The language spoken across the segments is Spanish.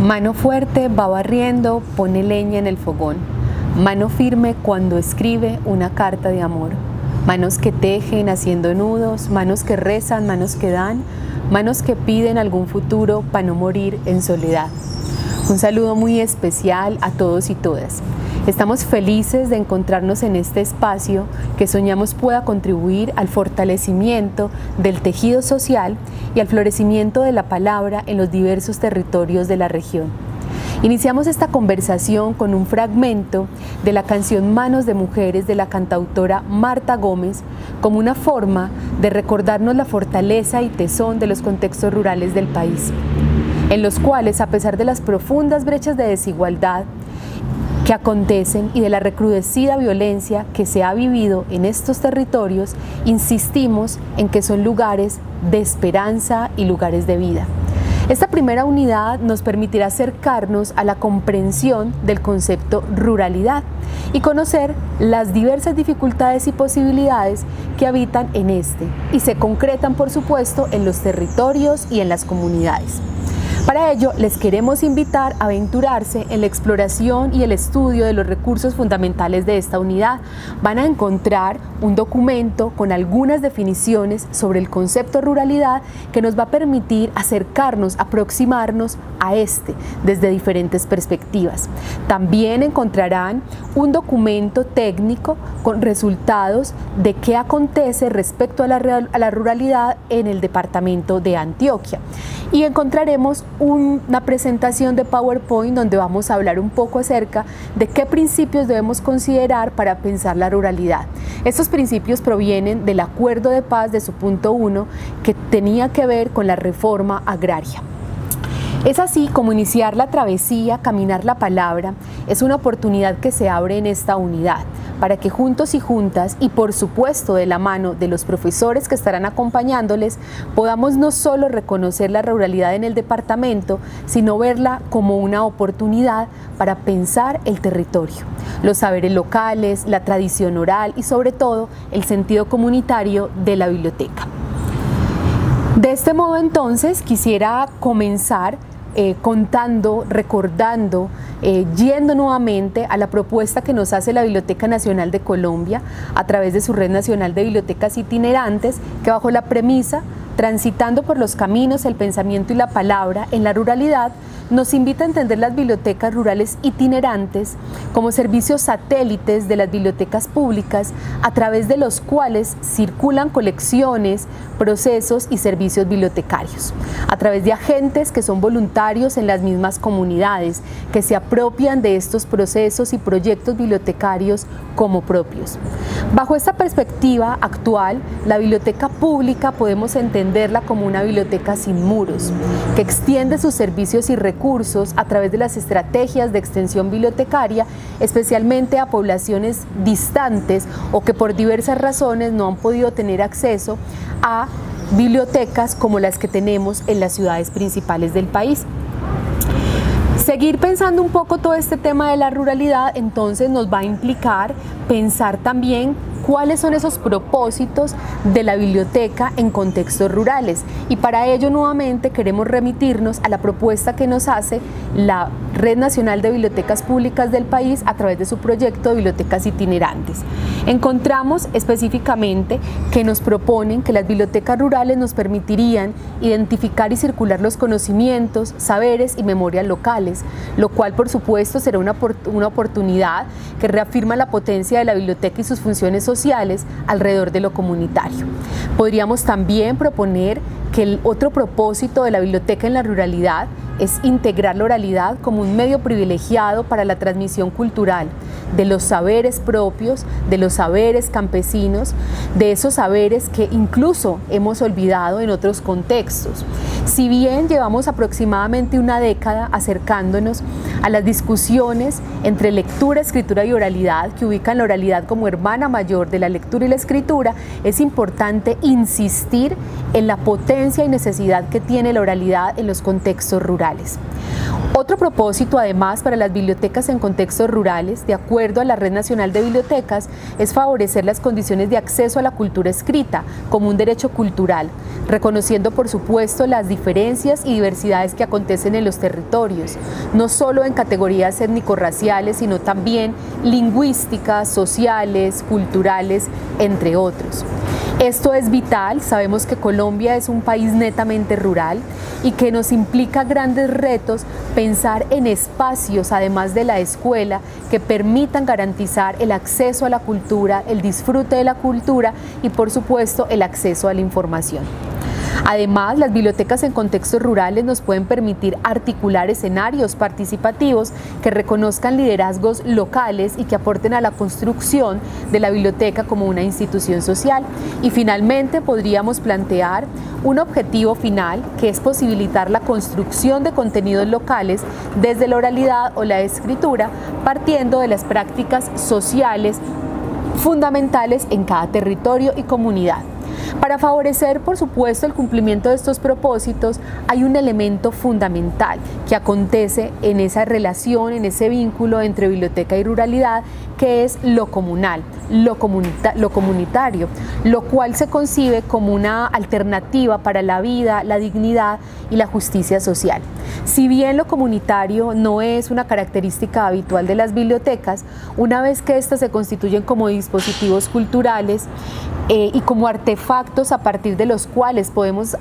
Mano fuerte va barriendo, pone leña en el fogón. Mano firme cuando escribe una carta de amor. Manos que tejen haciendo nudos, manos que rezan, manos que dan, manos que piden algún futuro para no morir en soledad. Un saludo muy especial a todos y todas. Estamos felices de encontrarnos en este espacio que soñamos pueda contribuir al fortalecimiento del tejido social y al florecimiento de la palabra en los diversos territorios de la región. Iniciamos esta conversación con un fragmento de la canción Manos de Mujeres de la cantautora Marta Gómez, como una forma de recordarnos la fortaleza y tesón de los contextos rurales del país, en los cuales, a pesar de las profundas brechas de desigualdad que acontecen y de la recrudecida violencia que se ha vivido en estos territorios, insistimos en que son lugares de esperanza y lugares de vida. Esta primera unidad nos permitirá acercarnos a la comprensión del concepto ruralidad y conocer las diversas dificultades y posibilidades que habitan en este y se concretan, por supuesto, en los territorios y en las comunidades. Para ello, les queremos invitar a aventurarse en la exploración y el estudio de los recursos fundamentales de esta unidad. Van a encontrar un documento con algunas definiciones sobre el concepto ruralidad que nos va a permitir acercarnos, aproximarnos a este desde diferentes perspectivas. También encontrarán un documento técnico con resultados de qué acontece respecto a la ruralidad en el departamento de Antioquia. Y encontraremos una presentación de PowerPoint donde vamos a hablar un poco acerca de qué principios debemos considerar para pensar la ruralidad. Estos principios provienen del Acuerdo de Paz de su punto 1, que tenía que ver con la reforma agraria. Es así como iniciar la travesía, caminar la palabra, es una oportunidad que se abre en esta unidad, para que juntos y juntas, y por supuesto de la mano de los profesores que estarán acompañándoles, podamos no solo reconocer la ruralidad en el departamento, sino verla como una oportunidad para pensar el territorio, los saberes locales, la tradición oral y sobre todo el sentido comunitario de la biblioteca. De este modo entonces quisiera comenzar contando, recordando, yendo nuevamente a la propuesta que nos hace la Biblioteca Nacional de Colombia a través de su Red Nacional de Bibliotecas Itinerantes, que bajo la premisa Transitando por los caminos, el pensamiento y la palabra en la ruralidad, nos invita a entender las bibliotecas rurales itinerantes como servicios satélites de las bibliotecas públicas a través de los cuales circulan colecciones, procesos y servicios bibliotecarios, a través de agentes que son voluntarios en las mismas comunidades, que se apropian de estos procesos y proyectos bibliotecarios como propios. Bajo esta perspectiva actual, la biblioteca pública podemos entenderla como una biblioteca sin muros, que extiende sus servicios y recursos a través de las estrategias de extensión bibliotecaria, especialmente a poblaciones distantes o que por diversas razones no han podido tener acceso a bibliotecas como las que tenemos en las ciudades principales del país. Seguir pensando un poco todo este tema de la ruralidad entonces nos va a implicar pensar también cuáles son esos propósitos de la biblioteca en contextos rurales, y para ello nuevamente queremos remitirnos a la propuesta que nos hace la Red Nacional de Bibliotecas Públicas del país a través de su proyecto de bibliotecas itinerantes. Encontramos específicamente que nos proponen que las bibliotecas rurales nos permitirían identificar y circular los conocimientos, saberes y memorias locales, lo cual por supuesto será una oportunidad que reafirma la potencia de la biblioteca y sus funciones sociales alrededor de lo comunitario. Podríamos también proponer que el otro propósito de la biblioteca en la ruralidad es integrar la oralidad como un medio privilegiado para la transmisión cultural de los saberes propios, de los saberes campesinos, de esos saberes que incluso hemos olvidado en otros contextos. Si bien llevamos aproximadamente una década acercándonos a las discusiones entre lectura, escritura y oralidad, que ubican la oralidad como hermana mayor de la lectura y la escritura, es importante insistir en la potencia y necesidad que tiene la oralidad en los contextos rurales. Otro propósito, además, para las bibliotecas en contextos rurales, de acuerdo a la Red Nacional de Bibliotecas, es favorecer las condiciones de acceso a la cultura escrita como un derecho cultural, reconociendo, por supuesto, las diferencias y diversidades que acontecen en los territorios, no solo en categorías étnico-raciales, sino también lingüísticas, sociales, culturales, entre otros. Esto es vital. Sabemos que Colombia es un país netamente rural y que nos implica grandes retos pensar en espacios, además de la escuela, que permitan garantizar el acceso a la cultura, el disfrute de la cultura y, por supuesto, el acceso a la información. Además, las bibliotecas en contextos rurales nos pueden permitir articular escenarios participativos que reconozcan liderazgos locales y que aporten a la construcción de la biblioteca como una institución social. Y finalmente podríamos plantear un objetivo final, que es posibilitar la construcción de contenidos locales desde la oralidad o la escritura, partiendo de las prácticas sociales fundamentales en cada territorio y comunidad. Para favorecer, por supuesto, el cumplimiento de estos propósitos, hay un elemento fundamental que acontece en esa relación, en ese vínculo entre biblioteca y ruralidad, que es lo comunal, lo comunitario, lo cual se concibe como una alternativa para la vida, la dignidad y la justicia social. Si bien lo comunitario no es una característica habitual de las bibliotecas, una vez que éstas se constituyen como dispositivos culturales y como artefactos a partir de los cuales podemos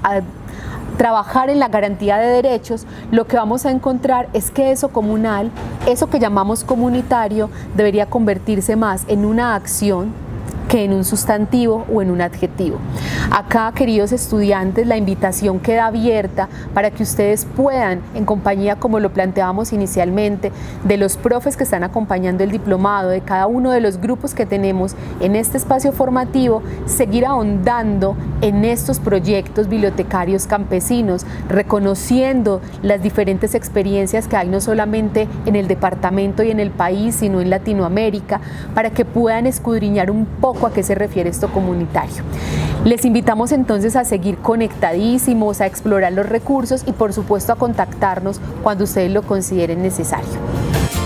trabajar en la garantía de derechos, lo que vamos a encontrar es que eso comunal, eso que llamamos comunitario, debería convertirse más en una acción que en un sustantivo o en un adjetivo. Acá, queridos estudiantes, la invitación queda abierta para que ustedes puedan, en compañía, como lo planteábamos inicialmente, de los profes que están acompañando el diplomado, de cada uno de los grupos que tenemos en este espacio formativo, seguir ahondando en estos proyectos bibliotecarios campesinos, reconociendo las diferentes experiencias que hay no solamente en el departamento y en el país, sino en Latinoamérica, para que puedan escudriñar un poco a qué se refiere esto comunitario. Les invitamos entonces a seguir conectadísimos, a explorar los recursos y, por supuesto, a contactarnos cuando ustedes lo consideren necesario.